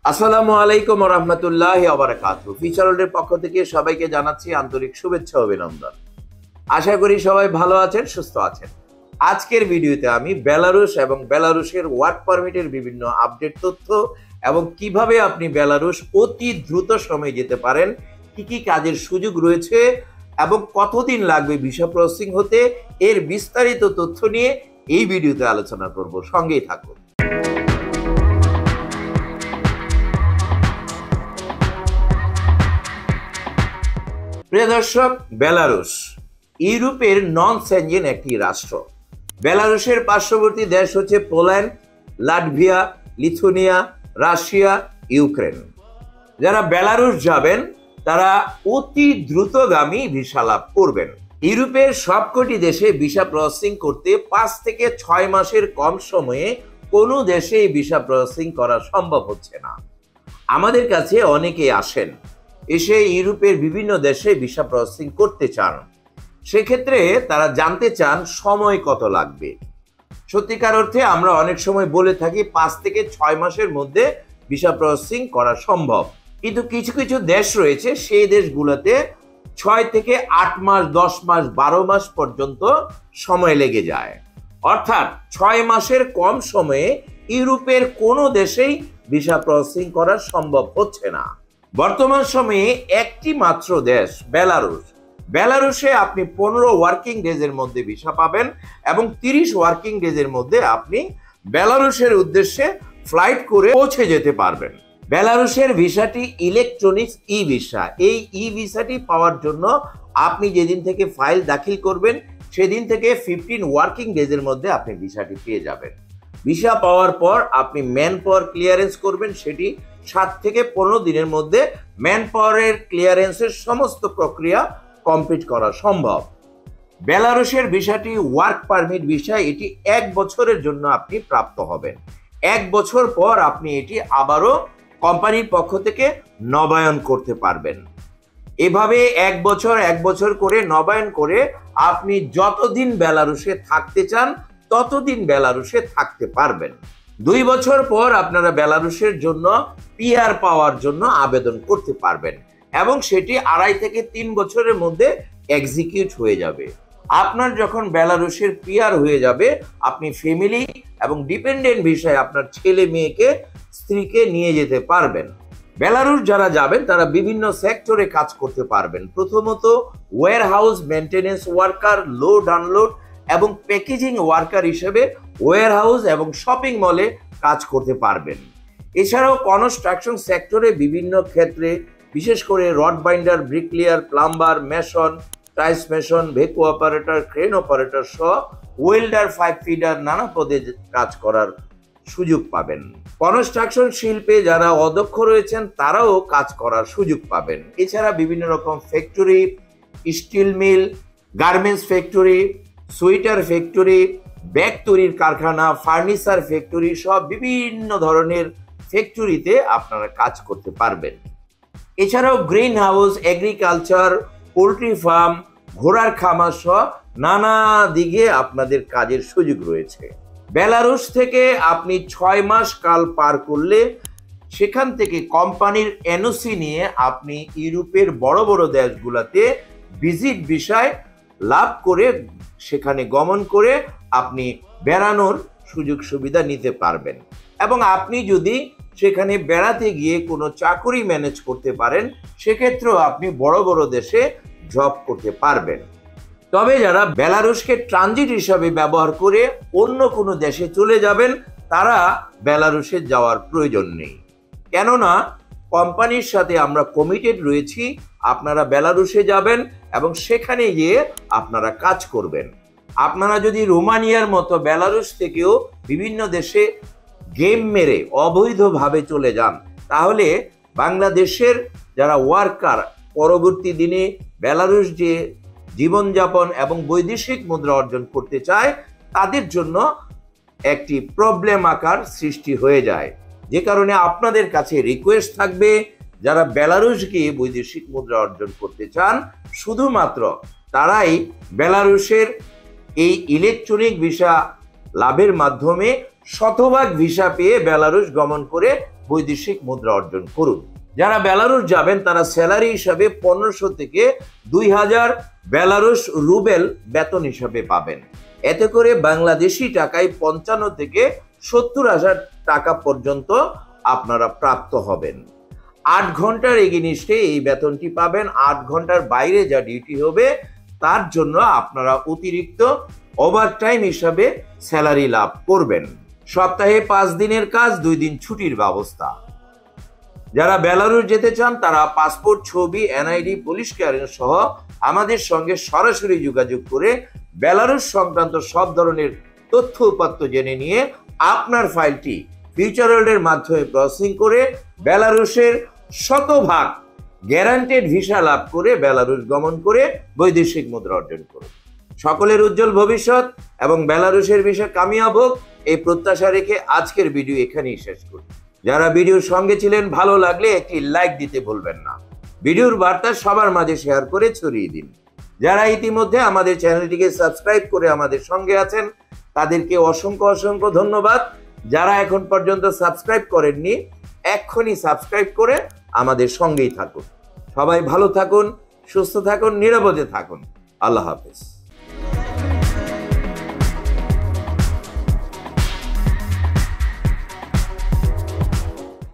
আসসালামু আলাইকুম ওয়া রাহমাতুল্লাহি ওয়া বারাকাতুহু। ফিচার ওয়ার্ল্ডের পক্ষ থেকে সবাইকে জানাচ্ছি আন্তরিক শুভেচ্ছা ও অভিনন্দন। আশা করি সবাই ভালো আছেন, সুস্থ আছেন। আজকের ভিডিওতে আমি বেলারুশ এবং বেলারুশের ওয়ার্ক পারমিটের বিভিন্ন আপডেট তথ্য এবং কিভাবে আপনি বেলারুশ অতি দ্রুত সময়ে যেতে পারেন, কি কি কাজের সুযোগ রয়েছে এবং কতদিন লাগবে ভিসা প্রসেসিং হতে, এর বিস্তারিত তথ্য নিয়ে এই ভিডিওতে আলোচনা করব। সঙ্গেই থাকুন। প্রিয় দর্শক, বেলারুশ ইউরোপের নন সেনজেন একটি রাষ্ট্র। বেলারুশের পার্শ্ববর্তী দেশ হচ্ছে Poland, Latvia, Lithuania, Russia, Ukraine. যারা বেলারুশ যাবেন তারা অতি দ্রুতগামী ভিসা লাভ করবেন। ইউরোপের সবকটি দেশে ভিসা প্রসেসিং করতে 5 থেকে 6 মাসের কম সময়ে কোনো দেশেই ভিসা প্রসেসিং করা সম্ভব হচ্ছে না। আমাদের কাছে অনেকেই আসেন, এসে ইউরোপের বিভিন্ন দেশে ভিসা প্রসেসিং করতে চান। সেক্ষেত্রে তারা জানতে চান সময় কত লাগবে। সত্যিকার অর্থে আমরা অনেক সময় বলে থাকি 5 থেকে 6 মাসের মধ্যে ভিসা প্রসেসিং করা সম্ভব, কিন্তু কিছু কিছু দেশ রয়েছে সেই দেশগুলোতে 6 থেকে 8 মাস, 10 মাস, 12 মাস পর্যন্ত সময় লেগে যায়। অর্থাৎ 6 মাসের কম সময়ে ইউরোপের কোনো দেশেই ভিসা প্রসেসিং করা সম্ভব হচ্ছে না। বর্তমান সময়ে একটি মাত্র দেশ বেলারুশ। বেলারুশে আপনি 15 ওয়ার্কিং ডেজের মধ্যে ভিসা পাবেন এবং 30 ওয়ার্কিং ডেজের মধ্যে আপনি বেলারুশের উদ্দেশ্যে ফ্লাইট করে পৌঁছে যেতে পারবেন। বেলারুশের ভিসাটি ইলেকট্রনিক্স ই ভিসা। এই ই ভিসাটি পাওয়ার জন্য আপনি যেদিন থেকে ফাইল দাখিল করবেন সেদিন থেকে 15 ওয়ার্কিং ডেজের মধ্যে আপনি ভিসাটি পেয়ে যাবেন। ভিসা পাওয়ার পর আপনি ম্যান পাওয়ার ক্লিয়ারেন্স করবেন, সেটি 7 থেকে 15 দিনের মধ্যে ম্যান পাওয়ারের ক্লিয়ারেন্সের সমস্ত প্রক্রিয়া কমপ্লিট করা সম্ভব। বেলারুশের ভিসাটি ওয়ার্ক পারমিট ভিসা। এটি 1 বছরের জন্য আপনি প্রাপ্ত হবেন। 1 বছর পর আপনি এটি আবারও কোম্পানির পক্ষ থেকে নবায়ন করতে পারবেন। এভাবে 1 বছর করে নবায়ন করে আপনি যতদিন বেলারুশে থাকতে চান ততদিন বেলারুশে থাকতে পারবেন। 2 বছর পর আপনারা বেলারুশের জন্য পিআর পাওয়ার জন্য আবেদন করতে পারবেন এবং সেটি 2.5 থেকে 3 বছরের মধ্যে এক্সিকিউট হয়ে যাবে। আপনার যখন বেলারুশের পিআর হয়ে যাবে, আপনি ফ্যামিলি এবং ডিপেন্ডেন্ট ভিসায় আপনার ছেলে মেয়েকে, স্ত্রীকে নিয়ে যেতে পারবেন। বেলারুশ যারা যাবেন তারা বিভিন্ন সেক্টরে কাজ করতে পারবেন। প্রথমত warehouse maintenance worker, load unload এবং প্যাকেজিং ওয়ার্কার হিসেবে ওয়্যার হাউস এবং শপিং মলে কাজ করতে পারবেন। এছাড়াও কনস্ট্রাকশন সেক্টরে বিভিন্ন ক্ষেত্রে, বিশেষ করে rod binder, bricklayer, plumber, mason, tiles mason, ভেকু অপারেটর, ক্রেন অপারেটর সহ ওয়েল্ডার, পাইপ ফিডার নানা পদে কাজ করার সুযোগ পাবেন। কনস্ট্রাকশন শিল্পে যারা অদক্ষ রয়েছেন তারাও কাজ করার সুযোগ পাবেন। এছাড়া বিভিন্ন রকম factory, steel mill, garments factory, sweater factory, bag তৈরির কারখানা, ফার্নিচার ফ্যাক্টরি সব বিভিন্ন ধরনের ফ্যাক্টরিতে আপনারা কাজ করতে পারবেন। এছাড়াও greenhouse, agriculture, poultry farm, ঘোড়ার খামার সহ নানা দিকে আপনাদের কাজের সুযোগ রয়েছে। বেলারুশ থেকে আপনি 6 মাস কাল পার করলে সেখান থেকে কোম্পানির এনওসি নিয়ে আপনি ইউরোপের বড় বড় দেশগুলোতে ভিজিট ভিসায় লাভ করে সেখানে গমন করে আপনি বেড়ানোর সুযোগ সুবিধা নিতে পারবেন। এবং আপনি যদি সেখানে বেড়াতে গিয়ে কোনো চাকরি ম্যানেজ করতে পারেন, সেক্ষেত্রেও আপনি বড় বড় দেশে জব করতে পারবেন। তবে যারা বেলারুশকে ট্রানজিট হিসাবে ব্যবহার করে অন্য কোনো দেশে চলে যাবেন তারা বেলারুশে যাওয়ার প্রয়োজন নেই, কেননা কোম্পানির সাথে আমরা কমিটেড রয়েছি। আপনারা বেলারুশে যাবেন এবং সেখানে গিয়ে আপনারা কাজ করবেন। আপনারা যদি রোমানিয়ার মতো বেলারুশ থেকেও বিভিন্ন দেশে গেম মেরে অবৈধভাবে চলে যান, তাহলে বাংলাদেশের যারা ওয়ার্কার পরবর্তী দিনে বেলারুশ যে জীবনযাপন এবং বৈদেশিক মুদ্রা অর্জন করতে চায় তাদের জন্য একটি প্রবলেম আকার সৃষ্টি হয়ে যায়। যে কারণে আপনাদের কাছে রিকোয়েস্ট থাকবে, যারা বেলারুশ গিয়ে বৈদেশিক মুদ্রা অর্জন করতে চান শুধুমাত্র তারাই বেলারুশের এই ইলেকট্রনিক ভিসা লাভের মাধ্যমে শতভাগ ভিসা পেয়ে বেলারুশ গমন করে বৈদেশিক মুদ্রা অর্জন করুন। যারা বেলারুশ যাবেন তারা স্যালারি হিসাবে 1500 থেকে 2000 বেলারুশ রুবেল বেতন হিসাবে পাবেন। এতে করে বাংলাদেশি টাকায় 55 থেকে 70,000 টাকা পর্যন্ত আপনারা প্রাপ্ত হবেন। 8 ঘন্টার এগেনিস্টে এই বেতনটি পাবেন। 8 ঘন্টার বাইরে যা ডিউটি হবে তার জন্য আপনারা অতিরিক্ত ওভারটাইম হিসাবে স্যালারি লাভ করবেন। সপ্তাহে 5 দিনের কাজ, 2 দিন ছুটির ব্যবস্থা। যারা বেলারুশ যেতে চান তারা পাসপোর্ট, ছবি, এনআইডি, পুলিশ ক্লিয়ারেন্স সহ আমাদের সঙ্গে সরাসরি যোগাযোগ করে বেলারুশ সংক্রান্ত সব ধরনের তথ্য উপাত্ত জেনে নিয়ে আপনার ফাইলটি ফিউচার ওয়ার্ল্ডের মাধ্যমে প্রসেসিং করে বেলারুশের শতভাগ গ্যারান্টেড ভিসা লাভ করে বেলারুশ গমন করে বৈদেশিক মুদ্রা অর্জন করুন। সকলের উজ্জ্বল ভবিষ্যৎ এবং বেলারুশের ভিসা কামিয়াব হোক এই প্রত্যাশা রেখে আজকের ভিডিও এখানেই শেষ করি। যারা ভিডিওর সঙ্গে ছিলেন ভালো লাগলে একটি লাইক দিতে ভুলবেন না। ভিডিওর বার্তা সবার মাঝে শেয়ার করে ছড়িয়ে দিন। যারা ইতিমধ্যে আমাদের চ্যানেলটিকে সাবস্ক্রাইব করে আমাদের সঙ্গে আছেন তাদেরকে অসংখ্য অসংখ্য ধন্যবাদ। যারা এখন পর্যন্ত সাবস্ক্রাইব করেননি এক্ষুনি সাবস্ক্রাইব করে আমাদের সঙ্গেই থাকুন। সবাই ভালো থাকুন, সুস্থ থাকুন, নিরাপদে থাকুন। আল্লাহ হাফেজ।